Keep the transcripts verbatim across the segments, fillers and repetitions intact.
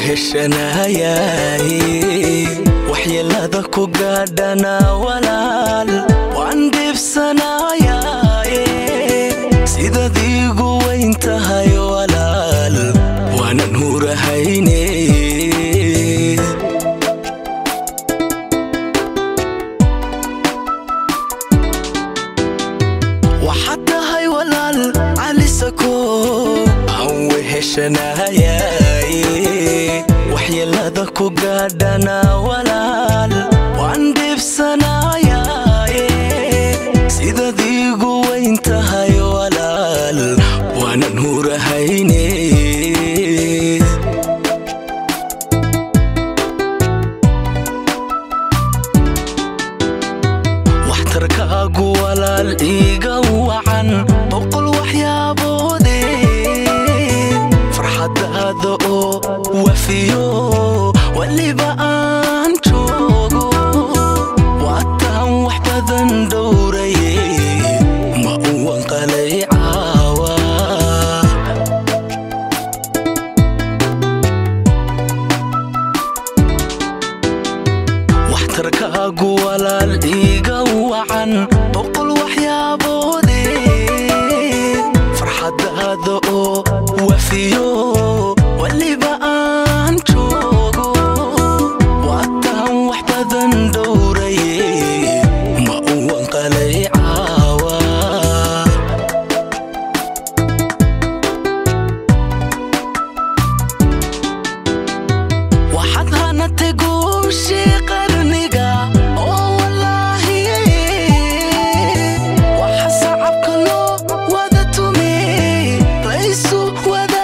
وهشناياي وحيلada ku gaadhana walaal waan dhibsanaayay sidad igu weyntahay walaal waanan hurahayne وحتى هاي walaal calisako aan weheshanaayay وحيلada ku gaadhana walaal waan dhibsanaayay sidad igu weyntahay walaal waanan hurahayne waxtarkaagu walaal iga wacan boqol waxyaaboode farxadaada oo wafiyo waliba aan joogo waataan wax badan dhowraye ma uwan qalay caawa waxtarkaagu walaal iga wacan boqol waxyaaboode farxadaada oo wafiyo waliba aan joogo waataan wax badan dhowraye ma uwan qalay caawa waxaad hanatay guushii qarniga oo wallaahi waxa sacabka loo wada tumay raysu wada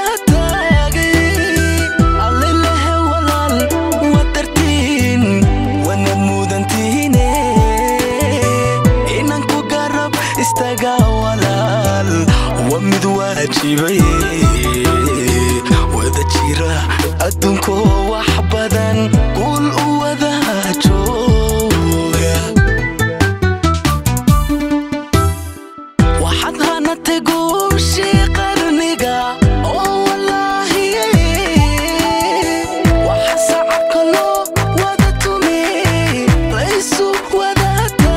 istaga walaal wamid waajibay wada jira adduunko wax badan qul u wada jooga waxaad hanatay guushii qarniga oo wallaahi waxa sacabka loo wada tumay raysu wada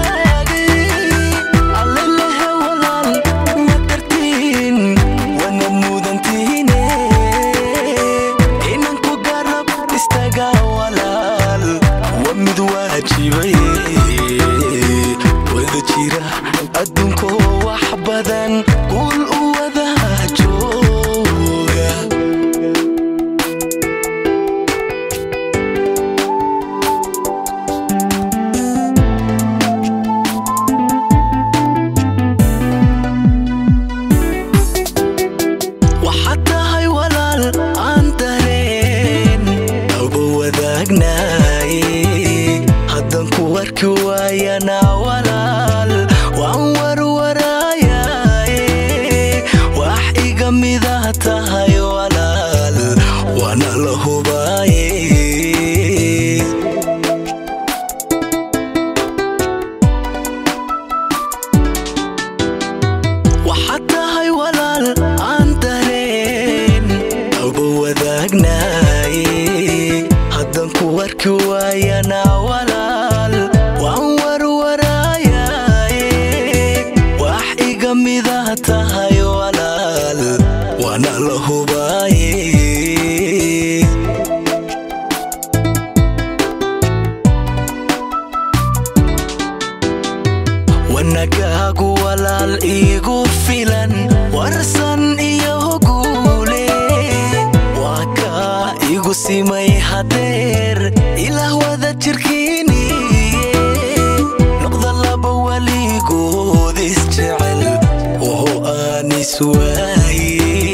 wada jira adduunko wax badan qul u wada jooga waxaad tahay walaal aan dareen aba wadaagnaay warki waayana walaal waan warwaraayaay wax iga mida tahay walaal waana la hubaaye waxaad tahay walaal aan dareen aba wadaagnaay haddan ku warki waayana walaal waan warwaraayaay wax iga mida tahay walaal waana la hubaaye wanagaagu walaal igu filan warsan iyo guule waa kaa igu simay hadeer ilaah wada jirkiini noqda laba waligood isjecel oo aan iswaaye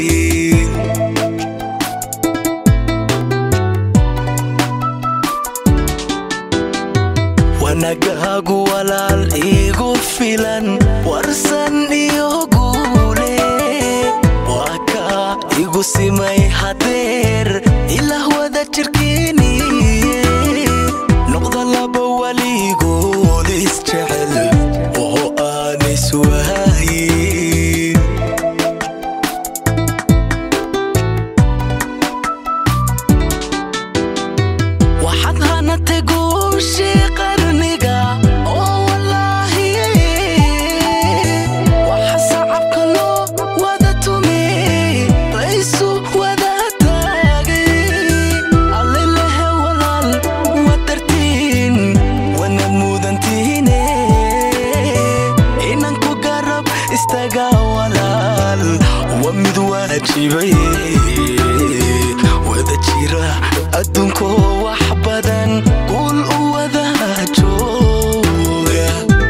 wanagaagu walaal igu filan warsan iyo guule waa kaa igu simay hadeer ilaah wada jirkiini noqda laba waligood isjecel oo aan iswaaye wada jira adduunko wax badan guul u wada jooga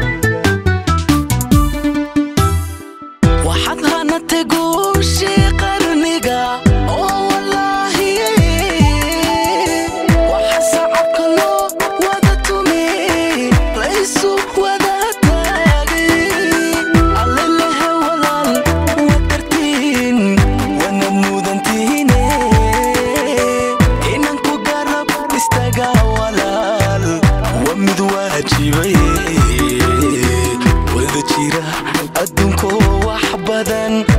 waxaad hanatay guushii qarniga oo wallaahi waxa sacabka loo wada tumay laysu wada wada jira adduunko wax badan